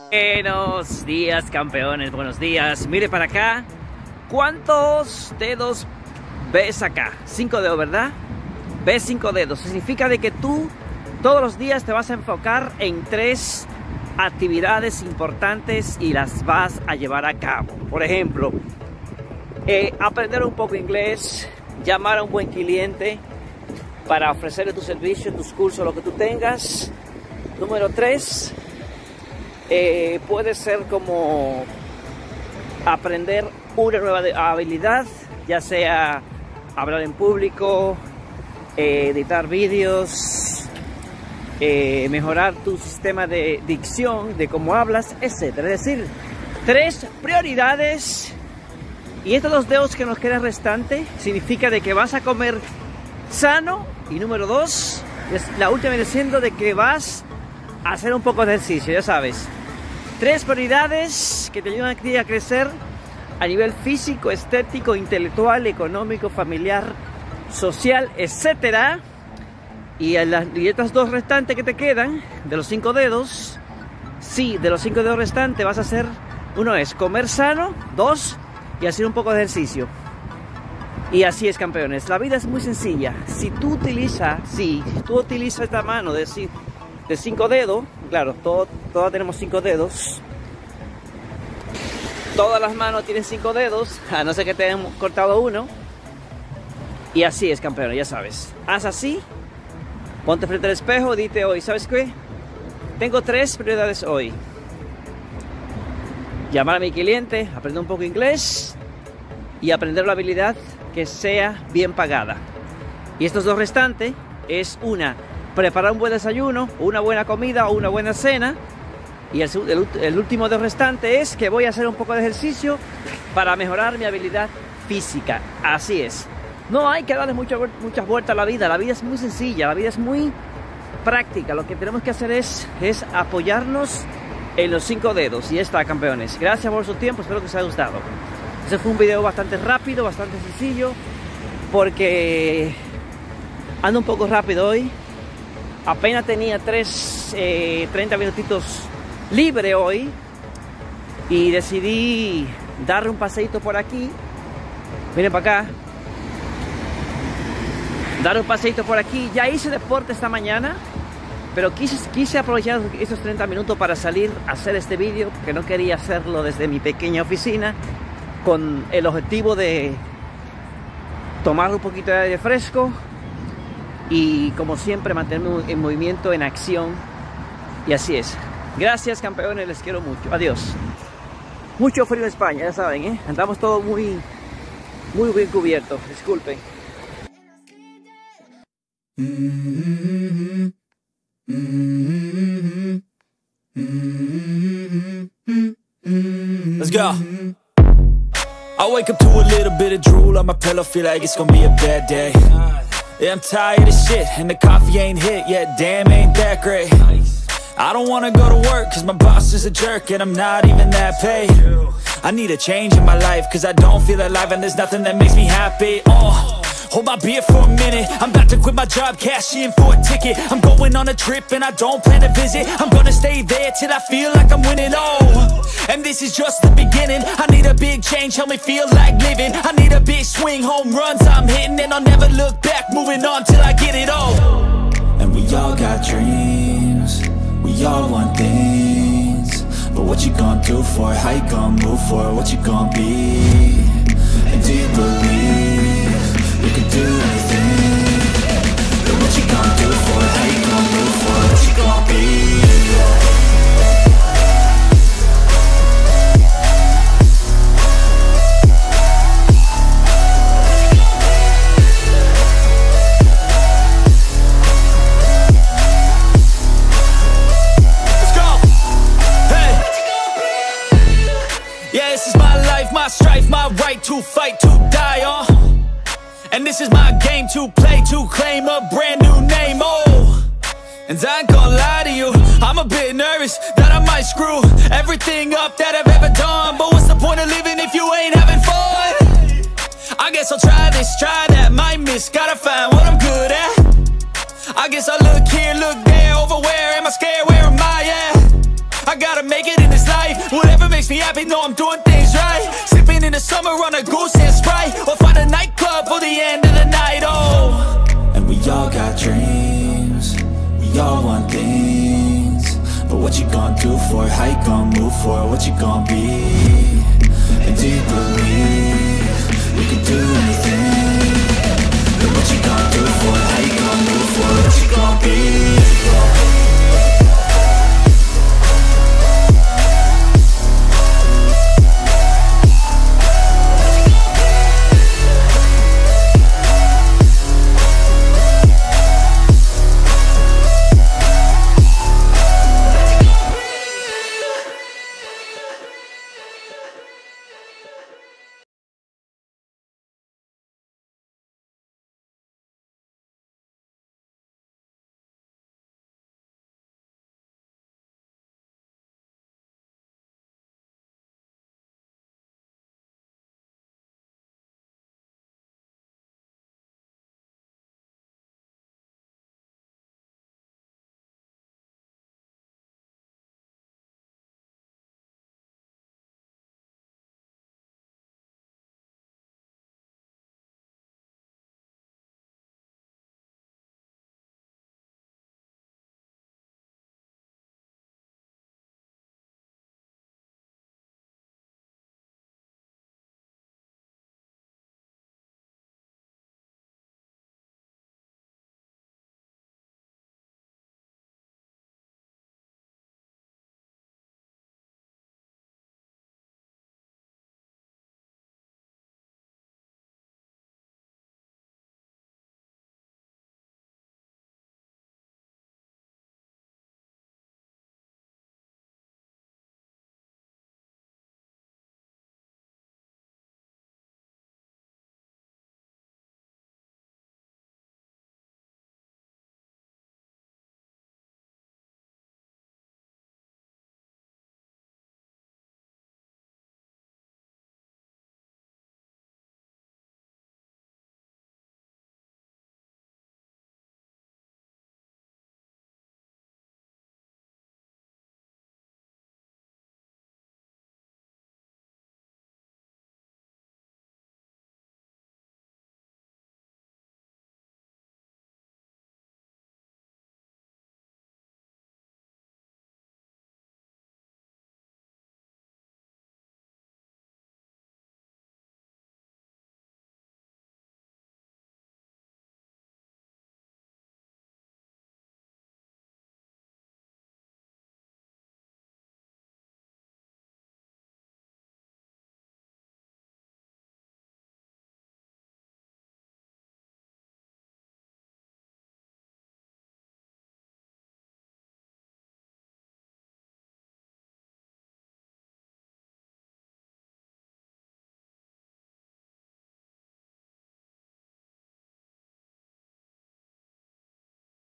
Buenos días, campeones, buenos días. Mire para acá. ¿Cuántos dedos ves acá? 5 dedos, ¿verdad? Ves 5 dedos. Significa de que tú todos los días te vas a enfocar en 3 actividades importantes y las vas a llevar a cabo. Por ejemplo, aprender un poco inglés, llamar a un buen cliente para ofrecerle tu servicio, tus cursos, lo que tú tengas. Número 3, puede ser como aprender una nueva habilidad, ya sea hablar en público, editar vídeos, mejorar tu sistema de dicción, de cómo hablas, etc. Es decir, 3 prioridades. Y estos 2 dedos que nos quedan restante significa de que vas a comer sano. Y número 2, la última viene siendo de que vas a hacer un poco de ejercicio, ya sabes. 3 prioridades que te ayudan a ti a crecer a nivel físico, estético, intelectual, económico, familiar, social, etc. Y estas 2 restantes que te quedan, de los 5 dedos, sí, de los 5 dedos restantes vas a hacer, uno es comer sano, 2, y hacer un poco de ejercicio. Y así es, campeones. La vida es muy sencilla. Si tú utilizas esta mano de 5 dedos, claro, todas tenemos 5 dedos. Todas las manos tienen 5 dedos, a no ser que te hayan cortado uno. Y así es, campeones, ya sabes. Haz así, ponte frente al espejo, dite hoy, ¿sabes qué? Tengo 3 prioridades hoy. Llamar a mi cliente, aprender un poco inglés y aprender la habilidad que sea bien pagada. Y estos 2 restantes es preparar un buen desayuno, una buena comida o una buena cena. Y el último de los restantes es que voy a hacer un poco de ejercicio para mejorar mi habilidad física. Así es. No hay que darle muchas vueltas a la vida. La vida es muy sencilla, la vida es muy práctica. Lo que tenemos que hacer es apoyarnos en los 5 dedos. Y ya está, campeones. Gracias por su tiempo, espero que os haya gustado. Este fue un video bastante rápido, bastante sencillo, porque ando un poco rápido hoy. Apenas tenía 30 minutitos libre hoy y decidí darle un paseíto por aquí. Miren para acá. Dar un paseíto por aquí. Ya hice deporte esta mañana, pero quise aprovechar esos 30 minutos para salir a hacer este vídeo, que no quería hacerlo desde mi pequeña oficina, con el objetivo de tomar un poquito de aire fresco y, como siempre, mantenerme en movimiento, en acción. Y así es. Gracias, campeones, les quiero mucho. Adiós. Mucho frío en España, ya saben, ¿eh? Andamos todos muy bien cubiertos. Disculpen. Let's go. I wake up to a little bit of drool on my pillow, feel like it's gonna be a bad day. Yeah, I'm tired of shit, and the coffee ain't hit yet, damn, ain't that great. I don't wanna go to work, cause my boss is a jerk, and I'm not even that paid. I need a change in my life, cause I don't feel alive, and there's nothing that makes me happy. Hold my beer for a minute, I'm about to quit my job, cash in for a ticket. I'm going on a trip and I don't plan to visit. I'm gonna stay there till I feel like I'm winning, and this is just the beginning. I need a big change, help me feel like living. I need a big swing, home runs I'm hitting, and I'll never look back, moving on till I get it all. And we all got dreams, we all want things, but what you gonna do for it? How you gonna move for it? What you gonna be? And do you believe you can do anything? But what you gonna do for it? How you gonna move for it? What you gonna be? Let's go! Hey! Yeah, this is my life, my strife, my right to fight, to die on. And this is my game to play, to claim a brand new name, And I ain't gonna lie to you, I'm a bit nervous that I might screw everything up that I've ever done. But what's the point of living if you ain't having fun? I guess I'll try this, try that, might miss, gotta find what I'm good at. I guess I look here, look there, over where am I scared, where am I at? I gotta make it in this life. Whatever makes me happy, know I'm doing things right. Sipping in the summer on a goose and Sprite, or find a nightclub for the end of the night, oh. And we all got dreams, we all want things. But what you gonna do for it? How you gonna move for it? What you gonna be? And do you believe we can do anything? But what you gonna do for it? How you gonna move for it? What you gonna be?